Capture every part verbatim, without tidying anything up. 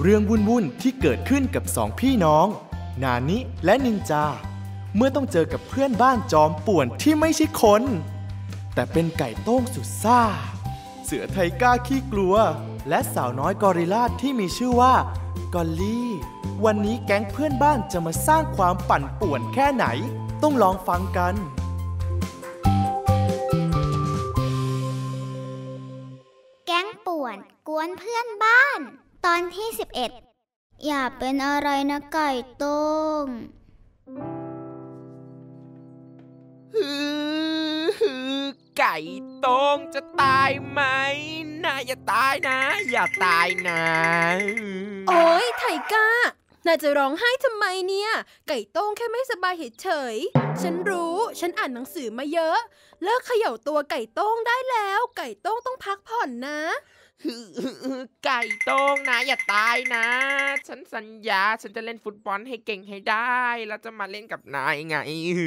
เรื่องวุ่นๆที่เกิดขึ้นกับสองพี่น้องนานิและนินจาเมื่อต้องเจอกับเพื่อนบ้านจอมป่วนที่ไม่ใช่คนแต่เป็นไก่โต้งสุดซ่าเสือไทก้าขี้กลัวและสาวน้อยกอริลลาที่มีชื่อว่ากอลลี่วันนี้แก๊งเพื่อนบ้านจะมาสร้างความปั่นป่วนแค่ไหนต้องลองฟังกันแก๊งป่วนกวนเพื่อนบ้านตอนที่สิบเอ็ดอย่าเป็นอะไรนะไก่โต้งไก่โต้งจะตายไหมน่าอย่าตายนะอย่าตายนะโอ๊ยไทก้าน่าจะร้องไห้ทำไมเนี่ยไก่โต้งแค่ไม่สบายเฉยๆฉันรู้ฉันอ่านหนังสือมาเยอะเลิกเขย่าตัวไก่โต้งได้แล้วไก่โต้งต้องพักผ่อนนะไก่โต้งนะอย่าตายนะฉันสัญญาฉันจะเล่นฟุตบอลให้เก่งให้ได้แล้วจะมาเล่นกับนายไง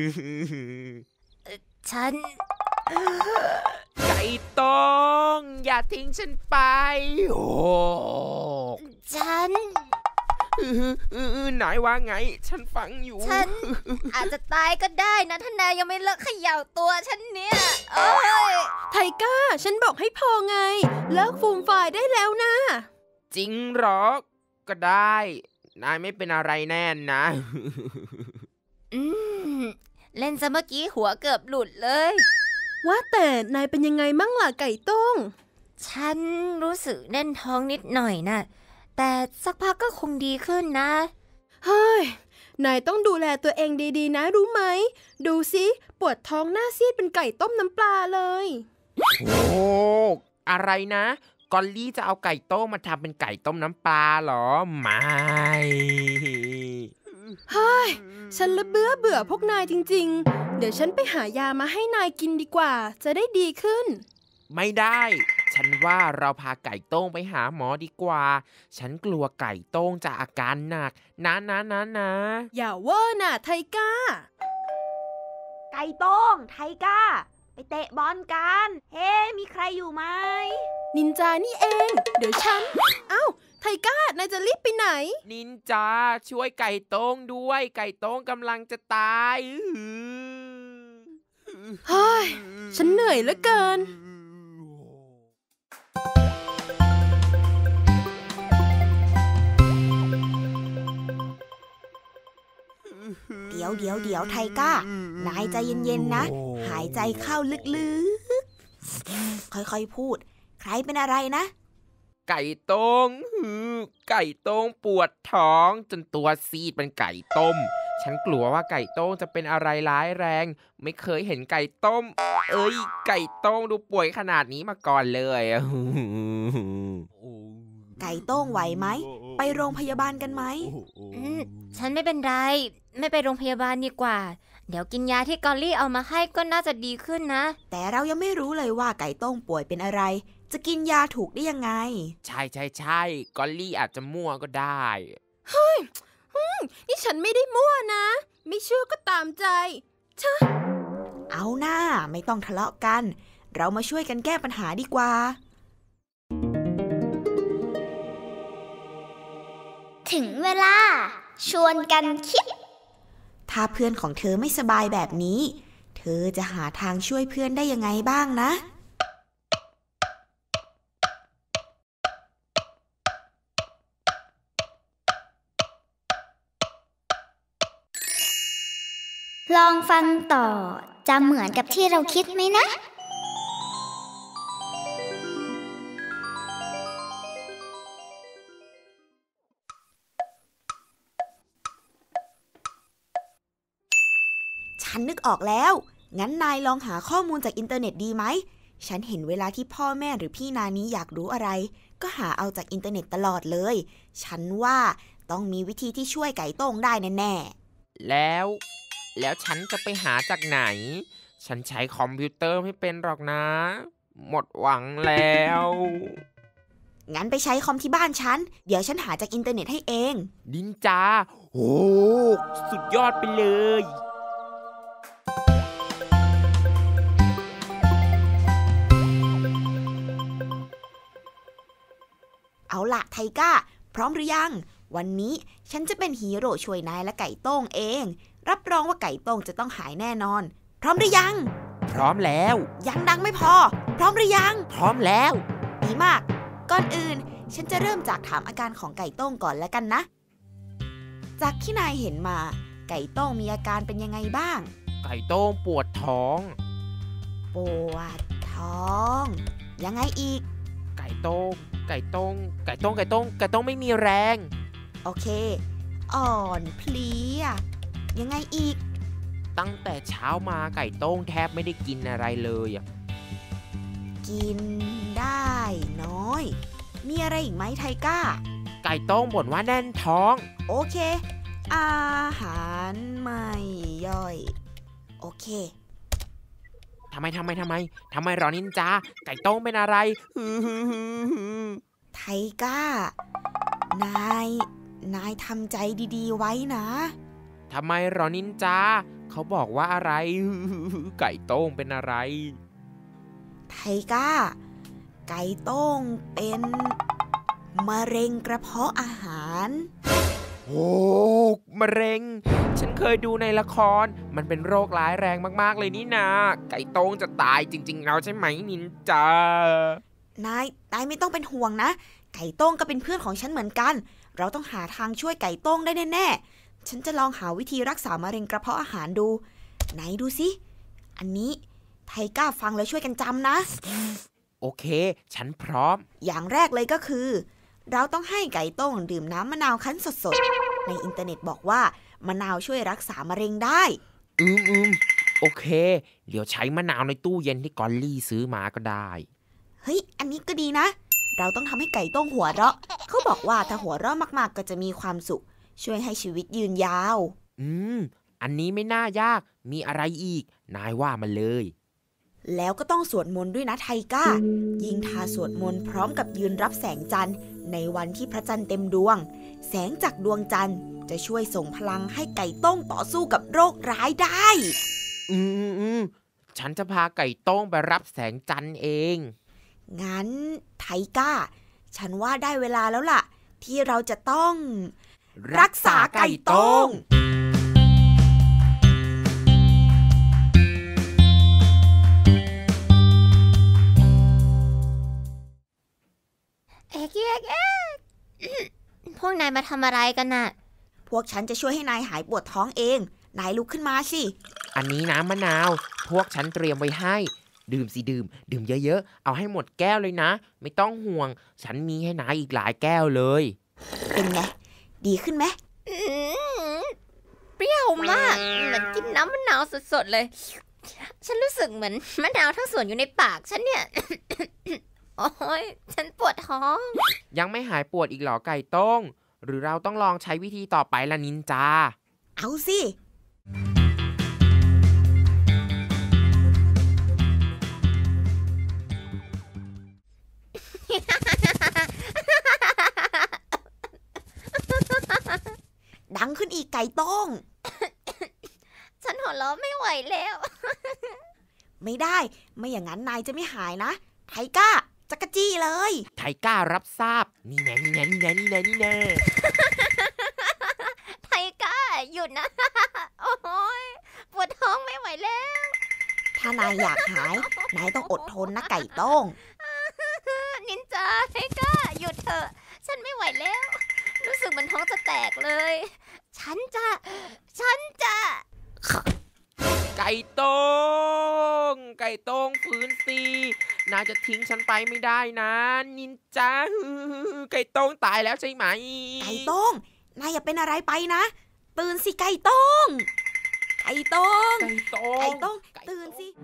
ฉันไก่โต้งอย่าทิ้งฉันไปโอ้ฉันนายว่าไงฉันฟังอยู่ฉันอาจจะตายก็ได้นะถ้านายยังไม่เลิกเขย่าตัวฉันเนี่ยโอ้ยไทก้าฉันบอกให้พอไงเลิกฟูมฟายได้แล้วนะจริงหรอก็ได้นายไม่เป็นอะไรแน่นะอืมเล่นซะเมื่อกี้หัวเกือบหลุดเลยว่าแต่นายเป็นยังไงมั่งล่ะไก่โต้งฉันรู้สึกแน่นท้องนิดหน่อยนะแต่สักพักก็คงดีขึ้นนะเฮ้ยนายต้องดูแลตัวเองดีๆนะรู้ไหมดูสิปวดท้องหน้าซีดเป็นไก่ต้มน้ำปลาเลยโอ้อะไรนะกอลลี่จะเอาไก่โต้มมาทำเป็นไก่ต้มน้ำปลาเหรอไม่เฮ้ยฉันละเบื่อเบื่อพวกนายจริงๆเดี๋ยวฉันไปหายามาให้นายกินดีกว่าจะได้ดีขึ้นไม่ได้ฉันว่าเราพาไก่โต้งไปหาหมอดีกว่าฉันกลัวไก่โต้งจะอาการหนักนะนะนะนะอย่าเวอร์น่ะไทก้าไก่โต้งไทก้าไปเตะบอลกันเฮ้มีใครอยู่ไหมนินจานี่เองเดี๋ยวฉันเอ้าไทก้านายจะรีบไปไหนนินจาช่วยไก่โต้งด้วยไก่โต้งกำลังจะตายเฮ้ยฉันเหนื่อยเหลือเกินเดี๋ยวเดี๋ยวเดี๋ยวไทก้านายใจเย็นๆนะหายใจเข้าลึกๆค่อยๆพูดใครเป็นอะไรนะไก่โต้งไก่โต้งปวดท้องจนตัวซีดเป็นไก่ต้มฉันกลัวว่าไก่โต้งจะเป็นอะไรร้ายแรงไม่เคยเห็นไก่ต้มเอ้ยไก่โต้งดูป่วยขนาดนี้มาก่อนเลยไก่โต้งไหวไหมไปโรงพยาบาลกันไหมฉันไม่เป็นไรไม่ไปโรงพยาบาลดีกว่าเดี๋ยวกินยาที่กอลลี่เอามาให้ก็น่าจะดีขึ้นนะแต่เรายังไม่รู้เลยว่าไก่โต้งป่วยเป็นอะไรจะกินยาถูกได้ยังไงใช่ใช่ใช่กอลลี่อาจจะมั่วก็ได้เฮ้ยนี่ฉันไม่ได้มั่วนะไม่เชื่อก็ตามใจเชอะเอาหน้าไม่ต้องทะเลาะกันเรามาช่วยกันแก้ปัญหาดีกว่าถึงเวลาชวนกันคิดถ้าเพื่อนของเธอไม่สบายแบบนี้เธอจะหาทางช่วยเพื่อนได้ยังไงบ้างนะลองฟังต่อจะเหมือนกับที่เราคิดไหมนะฉันนึกออกแล้วงั้นนายลองหาข้อมูลจากอินเทอร์เน็ตดีไหมฉันเห็นเวลาที่พ่อแม่หรือพี่นานี้อยากรู้อะไรก็หาเอาจากอินเทอร์เน็ตตลอดเลยฉันว่าต้องมีวิธีที่ช่วยไก่โต้งได้แน่ๆแล้วแล้วฉันจะไปหาจากไหนฉันใช้คอมพิวเตอร์ไม่เป็นหรอกนะหมดหวังแล้วงั้นไปใช้คอมที่บ้านฉันเดี๋ยวฉันหาจากอินเทอร์เน็ตให้เองนินจาโอ้สุดยอดไปเลยเอาล่ะไทก้าพร้อมหรือยังวันนี้ฉันจะเป็นฮีโร่ช่วยนายและไก่โต้งเองรับรองว่าไก่โต้งจะต้องหายแน่นอนพร้อมหรือยังพร้อมแล้วยังดังไม่พอพร้อมหรือยังพร้อมแล้วดีมากก่อนอื่นฉันจะเริ่มจากถามอาการของไก่โต้งก่อนแล้วกันนะจากที่นายเห็นมาไก่โต้งมีอาการเป็นยังไงบ้างไก่โต้งปวดท้องปวดท้องยังไงอีกไก่โต้งไก่โต้งไก่โต้งไก่โต้งไก่โต้งไม่มีแรงโอเคอ่อนเพลียยังไงอีกตั้งแต่เช้ามาไก่โต้งแทบไม่ได้กินอะไรเลยอ่ะกินได้น้อยมีอะไรอีกไหมไทก้าไก่โต้งบ่นว่าแน่นท้องโอเคอาหารไม่ย่อยโอเคทำไมทำไมทำไมทำไมหรอนินจาไก่โต้งเป็นอะไรไทก้านายนายทำใจดีๆไว้นะทำไมหรอนินจาเขาบอกว่าอะไรไก่โต้งเป็นอะไรไทก้าไก่โต้งเป็นมะเร็งกระเพาะอาหารโอ้มะเร็งฉันเคยดูในละครมันเป็นโรคร้ายแรงมากๆเลยนี่นาไก่โต้งจะตายจริงๆเราใช่ไหมนินจานายนายไม่ต้องเป็นห่วงนะไก่โต้งก็เป็นเพื่อนของฉันเหมือนกันเราต้องหาทางช่วยไก่โต้งได้แน่ๆฉันจะลองหาวิธีรักษามะเร็งกระเพาะอาหารดูไหนดูสิอันนี้ไทก้าฟังแล้วช่วยกันจำนะโอเคฉันพร้อมอย่างแรกเลยก็คือเราต้องให้ไก่โต้งดื่มน้ำมะนาวคั้นสดๆในอินเทอร์เน็ตบอกว่ามะนาวช่วยรักษามะเร็งได้อืมอืมโอเคเดี๋ยวใช้มะนาวในตู้เย็นที่กอลลี่ซื้อมาก็ได้เฮ้ยอันนี้ก็ดีนะเราต้องทำให้ไก่โต้งหัวเราะเขาบอกว่าถ้าหัวเราะมากๆก็จะมีความสุขช่วยให้ชีวิตยืนยาวอืมอันนี้ไม่น่ายากมีอะไรอีกนายว่ามาเลยแล้วก็ต้องสวดมนต์ด้วยนะไทก้ายิ่งทาสวดมนต์พร้อมกับยืนรับแสงจันทร์ในวันที่พระจันทร์เต็มดวงแสงจากดวงจันทร์จะช่วยส่งพลังให้ไก่โต้งต่อสู้กับโรคร้ายได้อืมอืมฉันจะพาไก่โต้งไปรับแสงจันทร์เองงั้นไทก้าฉันว่าได้เวลาแล้วล่ะที่เราจะต้องรักษาไก่โต้งเอ๊กเอ๊กเอ๊กพวกนายมาทำอะไรกันน่ะพวกฉันจะช่วยให้นายหายปวดท้องเองนายลุกขึ้นมาสิอันนี้น้ำมะนาวพวกฉันเตรียมไว้ให้ดื่มสิดื่มดื่มเยอะๆเอาให้หมดแก้วเลยนะไม่ต้องห่วงฉันมีให้นายอีกหลายแก้วเลยเป็นไงดีขึ้นไหมเปรี้ยวมากเหมือนกินน้ำมะนาวสดๆเลยฉันรู้สึกเหมือนมะนาวทั้งส่วนอยู่ในปากฉันเนี่ยโอ๊ยฉันปวดท้องยังไม่หายปวดอีกเหรอไก่โต้งหรือเราต้องลองใช้วิธีต่อไปล่ะนินจาเอาสิดังขึ้นอีกไก่โต้งฉันหัวเราะไม่ไหวแล้วไม่ได้ไม่อย่างนั้นนายจะไม่หายนะไทก้าจักรจี้เลยไทก้ารับทราบนี่แน่นี่แน่นี่แน่นี่แน่นี่แน่ไทก้าหยุดนะโอ้ยปวดท้องไม่ไหวแล้วถ้านายอยากหายนายต้องอดทนนะไก่โต้งนินจาไทก้าหยุดเถอะฉันไม่ไหวแล้วรู้สึกเหมือนท้องจะแตกเลยฉันจะฉันจะไก่โต้งไก่โต้งฟื้นสินายจะทิ้งฉันไปไม่ได้นะนินจาไก่โต้งตายแล้วใช่ไหมไก่โต้งนายอย่าเป็นอะไรไปนะตื่นสิไก่โต้งไก่โต้งไก่โต้งไก่โต้งตื่นสิ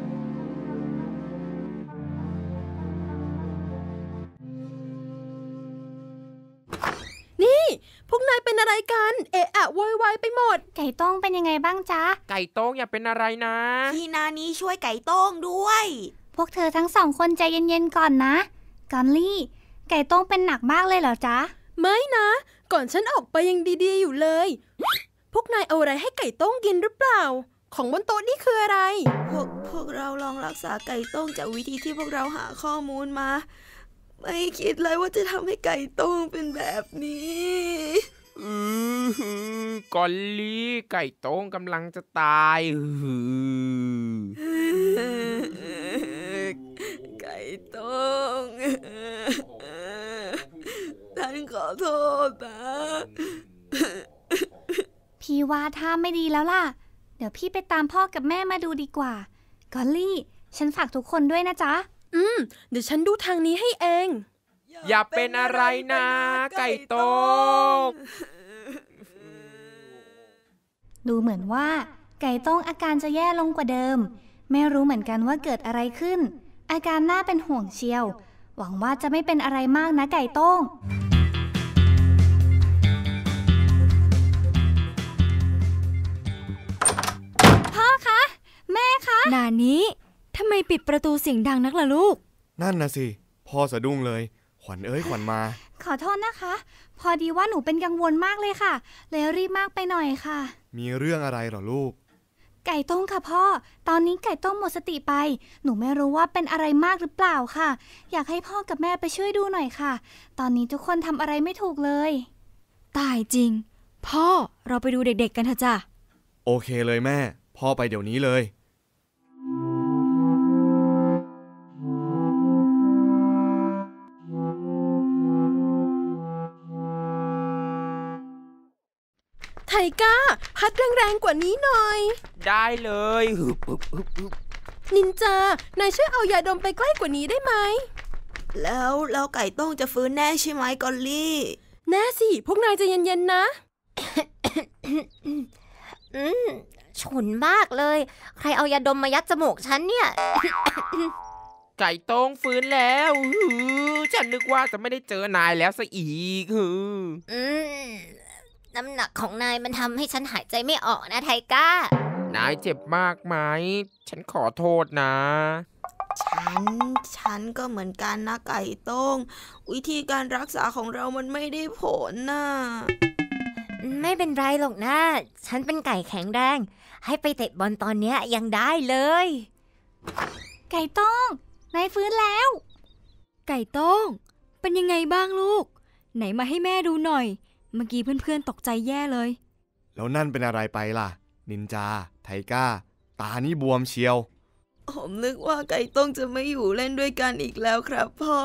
นี่พวกนายเป็นอะไรกันเอะอะโวยวายไปหมดไก่โต้งเป็นยังไงบ้างจ๊ะไก่โต้งอย่าเป็นอะไรนะพี่นานี้ช่วยไก่โต้งด้วยพวกเธอทั้งสองคนใจเย็นๆก่อนนะกอลลี่ไก่โต้งเป็นหนักมากเลยเหรอจ๊ะไม่นะก่อนฉันออกไปยังดีๆอยู่เลยพวกนายเอาอะไรให้ไก่โต้งกินหรือเปล่าของบนโต๊ะนี่คืออะไรพวกพวกเราลองรักษาไก่โต้งจากวิธีที่พวกเราหาข้อมูลมาไม่คิดเลยว่าจะทำให้ไก่โต้งเป็นแบบนี้อือกอลลี่ไก่โต้งกำลังจะตายอืไก่โต้งฉันขอโทษนะพี่ว่าท่าไม่ดีแล้วล่ะเดี๋ยวพี่ไปตามพ่อกับแม่มาดูดีกว่ากอลลี่ฉันฝากทุกคนด้วยนะจ๊ะอืมเดี๋ยวฉันดูทางนี้ให้เองอย่าเป็นอะไรนะไก่โต้งดูเหมือนว่าไก่โต้งอาการจะแย่ลงกว่าเดิมไม่รู้เหมือนกันว่าเกิดอะไรขึ้นอาการน่าเป็นห่วงเชียวหวังว่าจะไม่เป็นอะไรมากนะไก่โต้งพ่อคะแม่คะนานี้ทำไมปิดประตูเสียงดังนักล่ะลูกนั่นนะสิพ่อสะดุ้งเลยขวัญเอ้ยขวัญมาขอโทษนะคะพอดีว่าหนูเป็นกังวลมากเลยค่ะเลยรีบมากไปหน่อยค่ะมีเรื่องอะไรเหรอลูกไก่ต้มค่ะพ่อตอนนี้ไก่ต้มหมดสติไปหนูไม่รู้ว่าเป็นอะไรมากหรือเปล่าค่ะอยากให้พ่อกับแม่ไปช่วยดูหน่อยค่ะตอนนี้ทุกคนทำอะไรไม่ถูกเลยตายจริงพ่อเราไปดูเด็กๆกันเถอะจ้ะโอเคเลยแม่พ่อไปเดี๋ยวนี้เลยไทก้าพัดแรงๆกว่านี้หน่อยได้เลยนินจานายช่วยเอายาดมไปใกล้กว่านี้ได้ไหมแล้วแล้วไก่ต้งจะฟื้นแน่ใช่ไหมกอลลี่แน่สิพวกนายจะเย็นๆนะอืมฉุนมากเลยใครเอายาดมมายัดจมูกฉันเนี่ยไก่โต้งฟื้นแล้วฉันนึกว่าจะไม่ได้เจอนายแล้วซะอีกอืมน้ำหนักของนายมันทำให้ฉันหายใจไม่ออกนะไทก้านายเจ็บมากไหมฉันขอโทษนะฉันฉันก็เหมือนกันนะไก่โต้งวิธีการรักษาของเรามันไม่ได้ผลน่ะไม่เป็นไรหรอกนะฉันเป็นไก่แข็งแรงให้ไปเตะบอลตอนนี้ยังได้เลยไก่โต้งนายฟื้นแล้วไก่โต้งเป็นยังไงบ้างลูกไหนมาให้แม่ดูหน่อยเมื่อกี้เพื่อนๆตกใจแย่เลยแล้วนั่นเป็นอะไรไปล่ะนินจาไทก้าตานี่บวมเชียวผมนึกว่าไก่ต้งจะไม่อยู่เล่นด้วยกันอีกแล้วครับพ่อ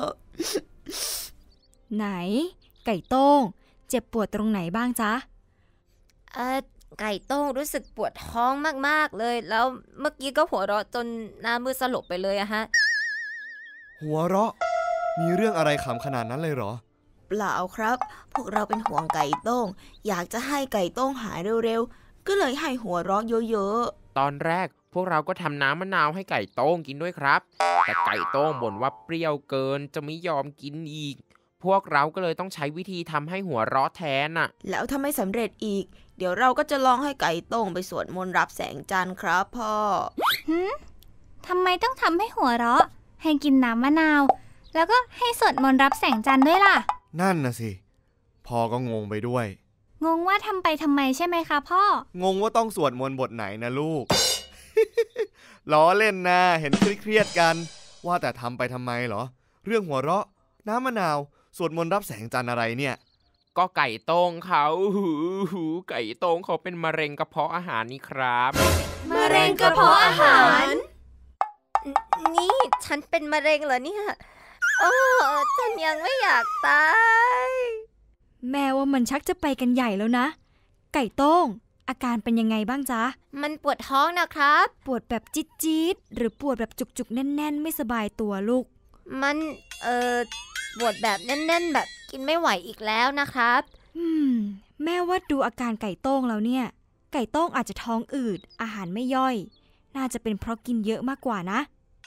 ไหนไก่โต้งเจ็บปวดตรงไหนบ้างจ๊ะเอ่อไก่โต้งรู้สึกปวดท้องมากๆเลยแล้วเมื่อกี้ก็หัวเราะจนหน้ามืดสลบไปเลยอะฮะหัวเราะมีเรื่องอะไรขำขนาดนั้นเลยเหรอเปล่าครับพวกเราเป็นห่วงไก่โต้งอยากจะให้ไก่โต้งหายเร็วๆก็เลยให้หัวเราะเยอะๆตอนแรกพวกเราก็ทำน้ำมะนาวให้ไก่โต้งกินด้วยครับแต่ไก่โต้งบ่นว่าเปรี้ยวเกินจะไม่ยอมกินอีกพวกเราก็เลยต้องใช้วิธีทำให้หัวเราะแทนน่ะแล้วถ้าไม่สำเร็จอีกเดี๋ยวเราก็จะลองให้ไก่โต้งไปสวดมนต์รับแสงจันทร์ครับพ่อหืมทำไมต้องทำให้หัวเราะให้กินน้ำมะนาวแล้วก็ให้สวดมนต์รับแสงจันทร์ด้วยล่ะนั่นน่ะสิพ่อก็งงไปด้วยงงว่าทำไปทำไมใช่ไหมคะพ่องงว่าต้องสวดมนต์บทไหนนะลูก ล้อเล่นนะเห็นเครียดๆกันว่าแต่ทำไปทำไมเหรอเรื่องหัวเราะน้ำมะนาวสวดมนต์รับแสงจันทร์อะไรเนี่ยก็ไก่โต้งเขาหูไก่โต้งเขาเป็นมะเร็งกระเพาะอาหารนี่ครับมะเร็งกระเพาะอาหารนี่ฉันเป็นมะเร็งเหรอเนี่ยโอ้ฉันยังไม่อยากตายแม่ว่ามันชักจะไปกันใหญ่แล้วนะไก่โต้งอาการเป็นยังไงบ้างจ๊ะมันปวดท้องนะครับปวดแบบจี๊ดๆหรือปวดแบบจุกๆแน่นๆไม่สบายตัวลูกมันเอ่อปวดแบบแน่นๆแบบกินไม่ไหวอีกแล้วนะครับอืมแม่ว่าดูอาการไก่โต้งแล้วเนี่ยไก่โต้งอาจจะท้องอืดอาหารไม่ย่อยน่าจะเป็นเพราะกินเยอะมากกว่านะ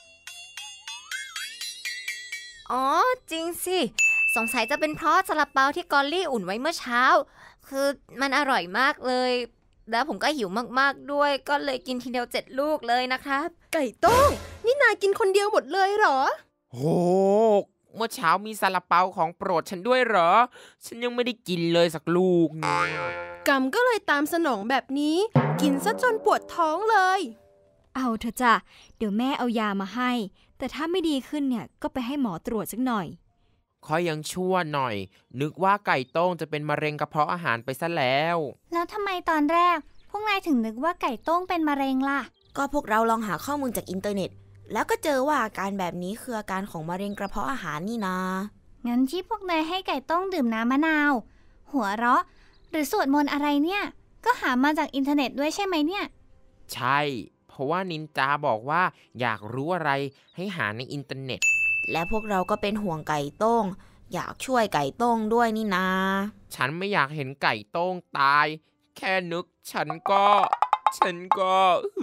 อ๋อจริงสิสงสัยจะเป็นเพราะซาลาเปาที่กอลลี่อุ่นไว้เมื่อเช้าคือมันอร่อยมากเลยแล้วผมก็หิวมากๆด้วยก็เลยกินทีเดียวเจ็ดลูกเลยนะครับไก่โต้งนี่นายกินคนเดียวหมดเลยเหรอโอ้เมื่อเช้ามีซาลาเปาของโปรดฉันด้วยเหรอฉันยังไม่ได้กินเลยสักลูกกรรมก็เลยตามสนองแบบนี้กินซะจนปวดท้องเลยเอาเถอะจ้ะเดี๋ยวแม่เอายามาให้แต่ถ้าไม่ดีขึ้นเนี่ยก็ไปให้หมอตรวจสักหน่อยค่อยยังชั่วหน่อยนึกว่าไก่โต้งจะเป็นมะเร็งกระเพาะอาหารไปซะแล้วแล้วทำไมตอนแรกพวกนายถึงนึกว่าไก่โต้งเป็นมะเร็งล่ะก็พวกเราลองหาข้อมูลจากอินเทอร์เน็ตแล้วก็เจอว่าอาการแบบนี้คืออาการของมะเร็งกระเพาะอาหารนี่นางั้นที่พวกนายให้ไก่โต้งดื่มน้ำมะนาวหัวเราะหรือสวดมนต์อะไรเนี่ยก็หามาจากอินเทอร์เน็ตด้วยใช่ไหมเนี่ยใช่เพราะว่านินจาบอกว่าอยากรู้อะไรให้หาในอินเทอร์เน็ตและพวกเราก็เป็นห่วงไก่โต้งอยากช่วยไก่โต้งด้วยนี่นาฉันไม่อยากเห็นไก่โต้งตายแค่นึกฉันก็ฉันก็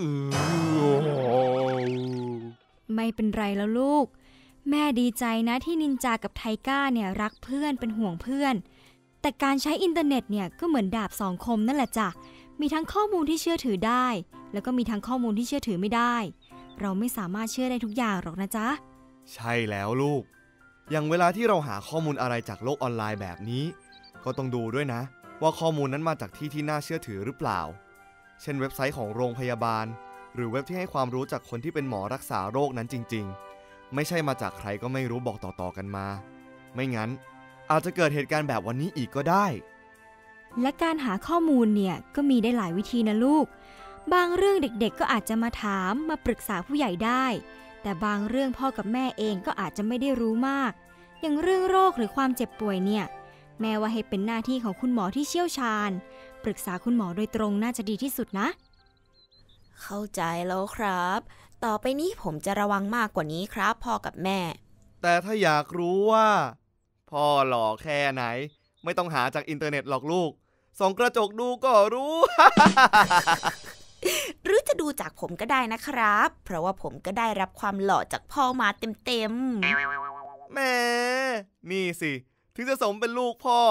ไม่เป็นไรแล้วลูกแม่ดีใจนะที่นินจากับไทก้าเนี่ยรักเพื่อนเป็นห่วงเพื่อนแต่การใช้อินเทอร์เน็ตเนี่ยก็เหมือนดาบสองคมนั่นแหละจ้ะมีทั้งข้อมูลที่เชื่อถือได้แล้วก็มีทั้งข้อมูลที่เชื่อถือไม่ได้เราไม่สามารถเชื่อได้ทุกอย่างหรอกนะจ๊ะใช่แล้วลูกอย่างเวลาที่เราหาข้อมูลอะไรจากโลกออนไลน์แบบนี้ก็ต้องดูด้วยนะว่าข้อมูลนั้นมาจากที่ที่น่าเชื่อถือหรือเปล่าเช่นเว็บไซต์ของโรงพยาบาลหรือเว็บที่ให้ความรู้จากคนที่เป็นหมอรักษาโรคนั้นจริงๆไม่ใช่มาจากใครก็ไม่รู้บอกต่อๆกันมาไม่งั้นอาจจะเกิดเหตุการณ์แบบวันนี้อีกก็ได้และการหาข้อมูลเนี่ยก็มีได้หลายวิธีนะลูกบางเรื่องเด็กๆก็อาจจะมาถามมาปรึกษาผู้ใหญ่ได้แต่บางเรื่องพ่อกับแม่เองก็อาจจะไม่ได้รู้มากอย่างเรื่องโรคหรือความเจ็บป่วยเนี่ยแม่ว่าให้เป็นหน้าที่ของคุณหมอที่เชี่ยวชาญปรึกษาคุณหมอโดยตรงน่าจะดีที่สุดนะเข้าใจแล้วครับต่อไปนี้ผมจะระวังมากกว่านี้ครับพ่อกับแม่แต่ถ้าอยากรู้ว่าพ่อหล่อแค่ไหนไม่ต้องหาจากอินเทอร์เน็ตหรอกลูกส่องกระจกดูก็รู้หรือจะดูจากผมก็ได้นะครับเพราะว่าผมก็ได้รับความหล่อจากพ่อมาเต็มๆแหมนี่สิถึงจะสมเป็นลูกพ่อ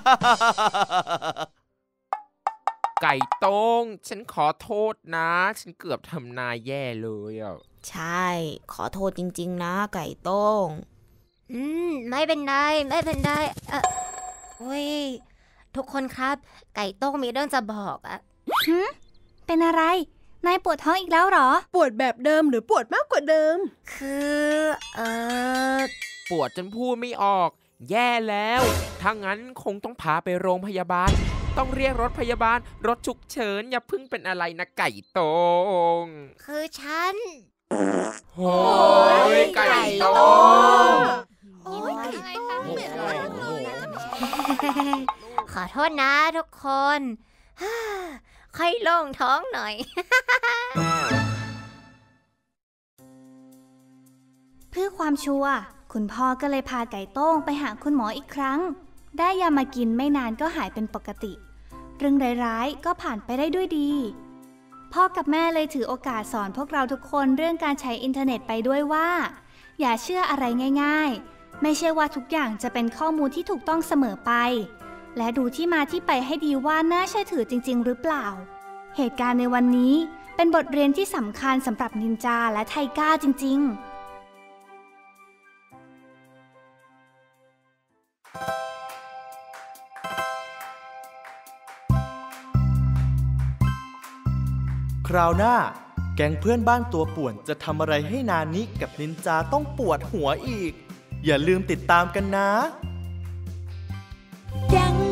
ไก่โต้งฉันขอโทษนะฉันเกือบทำนายแย่เลยอ่ะใช่ขอโทษจริงๆนะไก่โต้งอืมไม่เป็นไรไม่เป็นไรเออโอ้ยทุกคนครับไก่โต้งมีเรื่องจะบอกอ่ะหืมเป็นอะไรนายปวดท้องอีกแล้วหรอปวดแบบเดิมหรือปวดมากกว่าเดิมคือเออปวดจนพูดไม่ออกแย่แล้วถ้างั้นคงต้องพาไปโรงพยาบาลต้องเรียกรถพยาบาลรถฉุกเฉินอย่าพึ่งเป็นอะไรนะไก่โต้งคือฉันโอ้ยไก่โต้งโอ้ยไก่โต้งขอโทษนะทุกคนค่อยโล่งท้องหน่อยเพื่อความชัวร์คุณพ่อก็เลยพาไก่โต้งไปหาคุณหมออีกครั้งได้ยามากินไม่นานก็หายเป็นปกติเรื่องร้ายๆก็ผ่านไปได้ด้วยดีพ่อกับแม่เลยถือโอกาสสอนพวกเราทุกคนเรื่องการใช้อินเทอร์เน็ตไปด้วยว่าอย่าเชื่ออะไรง่ายๆไม่ใช่ว่าทุกอย่างจะเป็นข้อมูลที่ถูกต้องเสมอไปและดูที่มาที่ไปให้ดีว่าน่าเชื่อถือจริงๆหรือเปล่าเหตุการณ์ในวันนี้เป็นบทเรียนที่สำคัญสำหรับนินจาและไทก้าจริงๆคราวหน้าแก๊งเพื่อนบ้านตัวป่วนจะทำอะไรให้นานิกับนินจาต้องปวดหัวอีกอย่าลืมติดตามกันนะแก๊ง